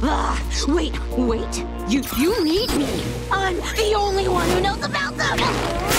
Wait. You need me. I'm the only one who knows about them.